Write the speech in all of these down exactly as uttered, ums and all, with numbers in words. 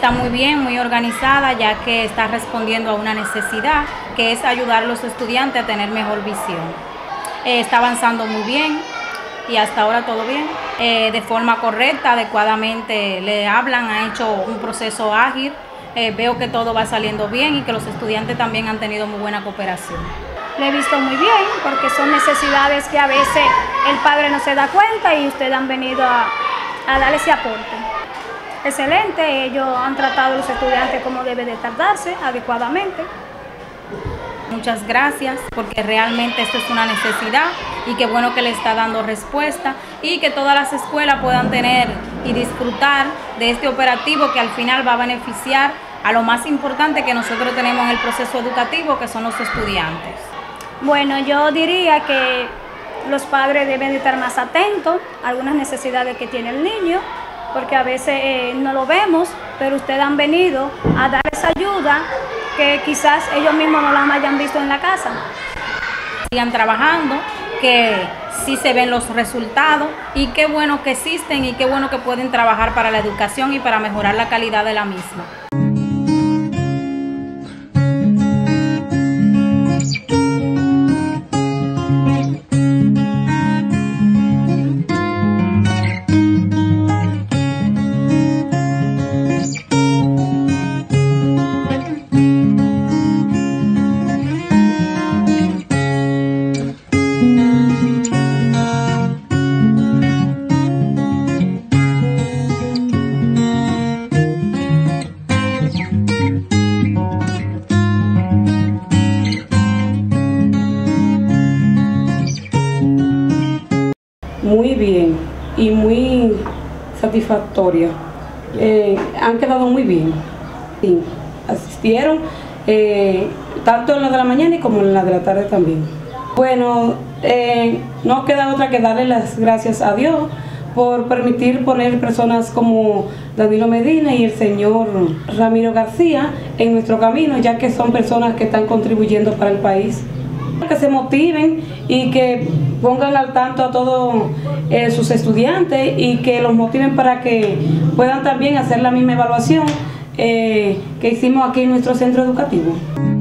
está muy bien, muy organizada, ya que está respondiendo a una necesidad, que es ayudar a los estudiantes a tener mejor visión. Eh, está avanzando muy bien y hasta ahora todo bien. Eh, de forma correcta, adecuadamente le hablan, ha hecho un proceso ágil. Eh, veo que todo va saliendo bien y que los estudiantes también han tenido muy buena cooperación. Le he visto muy bien porque son necesidades que a veces el padre no se da cuenta y ustedes han venido a, a darle ese aporte. Excelente, ellos han tratado a los estudiantes como debe de tratarse, adecuadamente. Muchas gracias, porque realmente esto es una necesidad y qué bueno que le está dando respuesta y que todas las escuelas puedan tener y disfrutar de este operativo que al final va a beneficiar a lo más importante que nosotros tenemos en el proceso educativo, que son los estudiantes. Bueno, yo diría que los padres deben de estar más atentos a algunas necesidades que tiene el niño, porque a veces eh, no lo vemos, pero ustedes han venido a dar esa ayuda que quizás ellos mismos no la hayan visto en la casa. Sigan trabajando, que sí se ven los resultados y qué bueno que existen y qué bueno que pueden trabajar para la educación y para mejorar la calidad de la misma. Muy bien y muy satisfactoria. Eh, han quedado muy bien. Sí, asistieron eh, tanto en la de la mañana y como en la de la tarde también. Bueno, eh, no queda otra que darle las gracias a Dios por permitir poner personas como Danilo Medina y el señor Ramiro García en nuestro camino, ya que son personas que están contribuyendo para el país. Que se motiven y que pongan al tanto a todos eh, sus estudiantes y que los motiven para que puedan también hacer la misma evaluación eh, que hicimos aquí en nuestro centro educativo.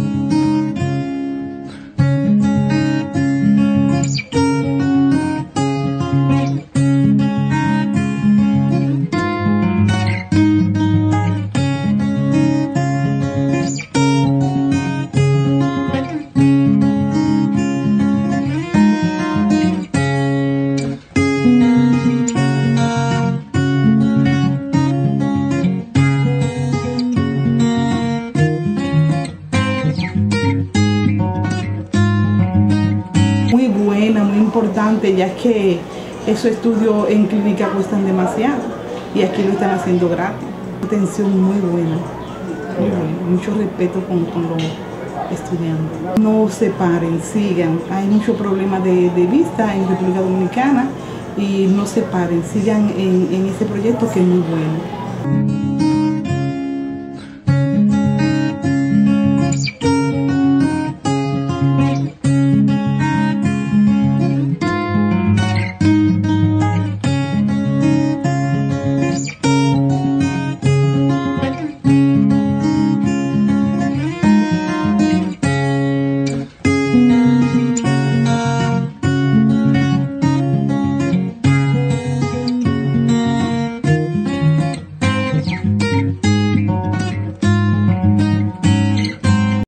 Muy buena, muy importante, ya que esos estudios en clínica cuestan demasiado y aquí lo están haciendo gratis. Atención muy buena, muy buena, mucho respeto con, con los estudiantes. No se paren, sigan, hay muchos problemas de, de vista en República Dominicana y no se paren, sigan en, en ese proyecto que es muy bueno.